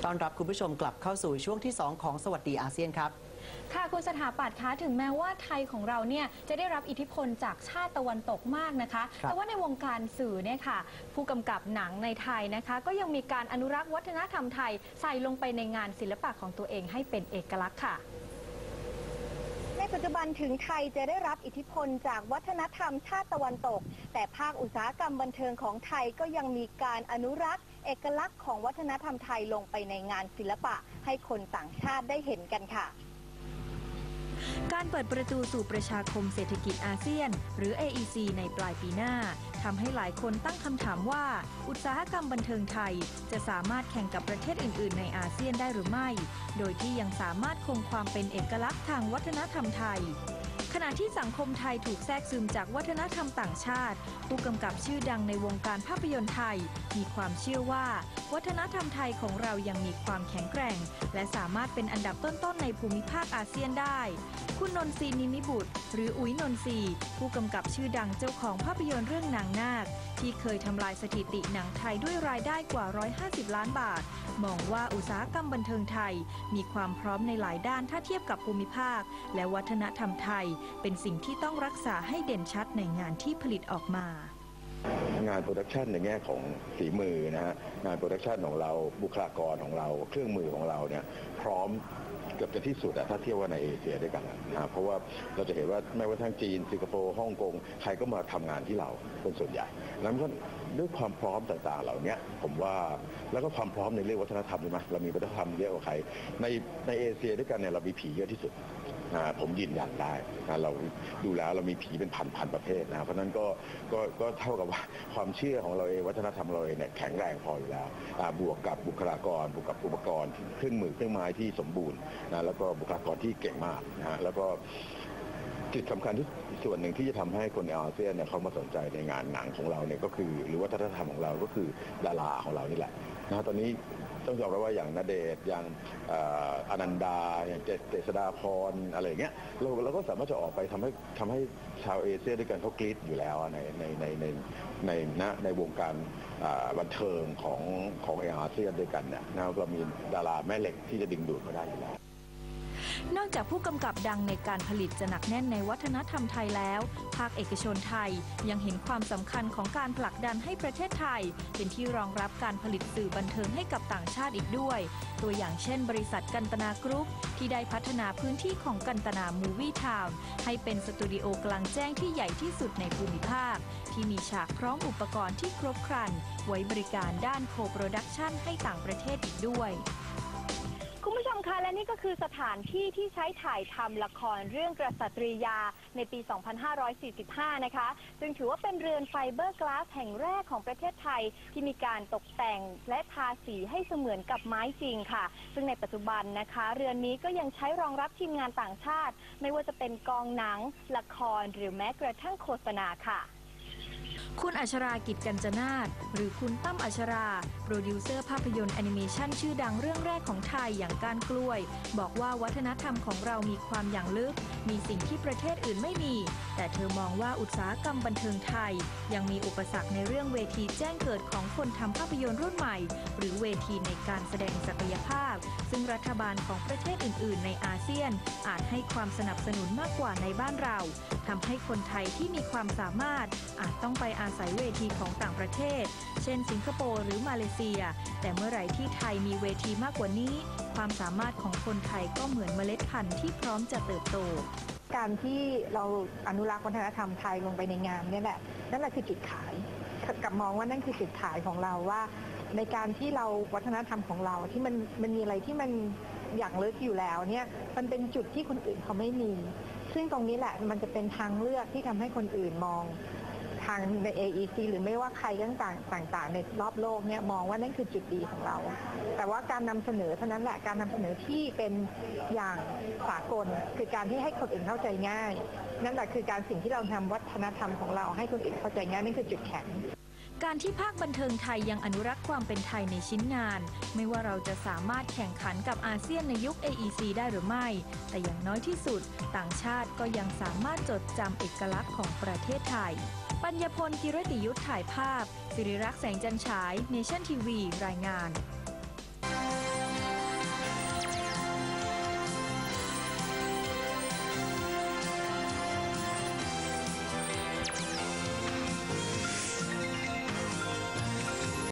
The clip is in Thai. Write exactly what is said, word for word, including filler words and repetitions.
ต้อนรับคุณผู้ชมกลับเข้าสู่ช่วงที่สองของสวัสดีอาเซียนครับค่ะคุณสถาปัตย์คะถึงแม้ว่าไทยของเราเนี่ยจะได้รับอิทธิพลจากชาติตะวันตกมากนะคะแต่ว่าในวงการสื่อเนี่ยค่ะผู้กำกับหนังในไทยนะคะก็ยังมีการอนุรักษ์วัฒนธรรมไทยใส่ลงไปในงานศิลปะของตัวเองให้เป็นเอกลักษณ์ค่ะในปัจจุบันถึงไทยจะได้รับอิทธิพลจากวัฒนธรรมชาติตะวันตกแต่ภาคอุตสาหกรรมบันเทิงของไทยก็ยังมีการอนุรักษ์เอกลักษณ์ของวัฒนธรรมไทยลงไปในงานศิลปะให้คนต่างชาติได้เห็นกันค่ะการเปิดประตูสู่ประชาคมเศรษฐกิจอาเซียนหรือ เอ อี ซี ในปลายปีหน้าทำให้หลายคนตั้งคำถามว่าอุตสาหกรรมบันเทิงไทยจะสามารถแข่งกับประเทศอื่นๆในอาเซียนได้หรือไม่โดยที่ยังสามารถคงความเป็นเอกลักษณ์ทางวัฒนธรรมไทยขณะที่สังคมไทยถูกแทรกซึมจากวัฒนธรรมต่างชาติผู้กำกับชื่อดังในวงการภาพยนตร์ไทยมีความเชื่อว่าวัฒนธรรมไทยของเรายังมีความแข็งแกร่งและสามารถเป็นอันดับต้นๆในภูมิภาคอาเซียนได้คุณนนทรีนิมิบุตรหรืออุ๋ยนนทรีผู้กำกับชื่อดังเจ้าของภาพยนตร์เรื่องนางนาคที่เคยทำลายสถิติหนังไทยด้วยรายได้กว่าหนึ่งร้อยห้าสิบล้านบาทมองว่าอุตสาหกรรมบันเทิงไทยมีความพร้อมในหลายด้านถ้าเทียบกับภูมิภาคและวัฒนธรรมไทยเป็นสิ่งที่ต้องรักษาให้เด่นชัดในงานที่ผลิตออกมางานโปรดักชันในแง่ของฝีมือนะฮะงานโปรดักชันของเราบุคลากรของเราเครื่องมือของเราเนี่ยพร้อมเกือบจะที่สุดอะถ้าเทียบว่าในเอเชียด้วยกันนะเพราะว่าเราจะเห็นว่าไม่ว่าทั้งจีนสิงคโปร์ฮ่องกงใครก็มาทำงานที่เราเป็นส่วนใหญ่แล้วก็ด้วยความพร้อมต่างๆเหล่านี้ผมว่าแล้วก็ความพร้อมในเรื่องวัฒนธรรมใช่ไหมเรามีวัฒนธรรมเยอะกว่าใครในในเอเชียด้วยกันเนี่ยเรามีผีเยอะที่สุดผมยืนยันได้นะเราดูแล้วเรามีผีเป็นพันพันประเภทนะเพราะนั้นก็ก็ก็เท่ากับว่าความเชื่อของเราเองวัฒนธรรมเราเองเนี่ยแข็งแรงพออยู่แล้วบวกกับบุคลากรบวกกับอุปกรณ์เครื่องมือเครื่องไม้ที่สมบูรณ์นะแล้วก็บุคลากรที่เก่งมากนะแล้วก็จุดสำคัญที่ส่วนหนึ่งที่จะทำให้คนในอาเซียนเนี่ยเขามาสนใจในงานหนังของเราเนี่ยก็คือหรือวัฒนธรรมของเราก็คือดาราของเรานี่แหละนะตอนนี้ต้องยอมรับว่าอย่างณเดชน์อย่างอนันดาอย่างเจษฎาพรอะไรอย่างเงี้ยเราเราก็สามารถจะออกไปทำให้ทำให้ชาวเอเชียด้วยกันเขากรี๊ดอยู่แล้วในในในในในในในวงการบันเทิงของของอาเซียนด้วยกันเนี่ยนะเรามีดาราแม่เหล็กที่จะดึงดูดมาได้อยู่แล้วนอกจากผู้กำกับดังในการผลิตจะหนักแน่นในวัฒนธรรมไทยแล้วภาคเอกชนไทยยังเห็นความสำคัญของการผลักดันให้ประเทศไทยเป็นที่รองรับการผลิตสื่อบันเทิงให้กับต่างชาติอีกด้วยตัวอย่างเช่นบริษัทกันตนากรุ๊ปที่ได้พัฒนาพื้นที่ของกันตนามูวี่ทาวน์ให้เป็นสตูดิโอกลางแจ้งที่ใหญ่ที่สุดในภูมิภาคที่มีฉากพร้อมอุปกรณ์ที่ครบครันไว้บริการด้านโคโปรดักชันให้ต่างประเทศอีกด้วยคุณผู้ชมคะและนี่ก็คือสถานที่ที่ใช้ถ่ายทำละครเรื่องกษัตริยาในปี สองพันห้าร้อยสี่สิบห้า นะคะซึ่งถือว่าเป็นเรือนไฟเบอร์กลาสแห่งแรกของประเทศไทยที่มีการตกแต่งและทาสีให้เสมือนกับไม้จริงค่ะซึ่งในปัจจุบันนะคะเรือนนี้ก็ยังใช้รองรับทีมงานต่างชาติไม่ว่าจะเป็นกองหนังละครหรือแม้กระทั่งโฆษณาค่ะคุณอัชรากิจกัญจนาถหรือคุณตั้มอัชราโปรดิวเซอร์ภาพยนตร์แอนิเมชันชื่อดังเรื่องแรกของไทยอย่างก้านกล้วยบอกว่าวัฒนธรรมของเรามีความอย่างลึกมีสิ่งที่ประเทศอื่นไม่มีแต่เธอมองว่าอุตสาหกรรมบันเทิงไทยยังมีอุปสรรคในเรื่องเวทีแจ้งเกิดของคนทำภาพยนตร์รุ่นใหม่หรือเวทีในการแสดงศักยภาพซึ่งรัฐบาลของประเทศอื่นๆในอาเซียนอาจให้ความสนับสนุนมากกว่าในบ้านเราทำให้คนไทยที่มีความสามารถอาจต้องไปอาศัยเวทีของต่างประเทศเช่นสิงคโปร์หรือมาเลเซียแต่เมื่อไหร่ที่ไทยมีเวทีมากกว่านี้ความสามารถของคนไทยก็เหมือนเมล็ดพันธุ์ที่พร้อมจะเติบโตการที่เราอนุรักษ์วัฒนธรรมไทยลงไปในงานนี่แหละนั่นแหละคือจุดขายกับมองว่านั่นคือจุดขายของเราว่าในการที่เราวัฒนธรรมของเราที่มันมันมีอะไรที่มันอย่างลึกอยู่แล้วเนี่ยมันเป็นจุดที่คนอื่นเขาไม่มีซึ่งตรงนี้แหละมันจะเป็นทางเลือกที่ทำให้คนอื่นมองทางใน เอ อี ซี หรือไม่ว่าใครต่างต่างๆในรอบโลกเนี่ยมองว่านั่นคือจุดดีของเราแต่ว่าการนำเสนอเท่านั้นแหละการนำเสนอที่เป็นอย่างสากลคือการที่ให้คนอื่นเข้าใจง่ายนั่นแหละคือการสิ่งที่เราทำวัฒนธรรมของเราให้คนอื่นเข้าใจง่ายนั่นคือจุดแข็งการที่ภาคบันเทิงไทยยังอนุรักษ์ความเป็นไทยในชิ้นงานไม่ว่าเราจะสามารถแข่งขันกับอาเซียนในยุค เอ อี ซี ได้หรือไม่แต่อย่างน้อยที่สุดต่างชาติก็ยังสามารถจดจำเอกลักษณ์ของประเทศไทยปัญญพล กิรติยุทธถ่ายภาพสิริรักษ์แสงจันฉาย เนชั่นทีวีรายงาน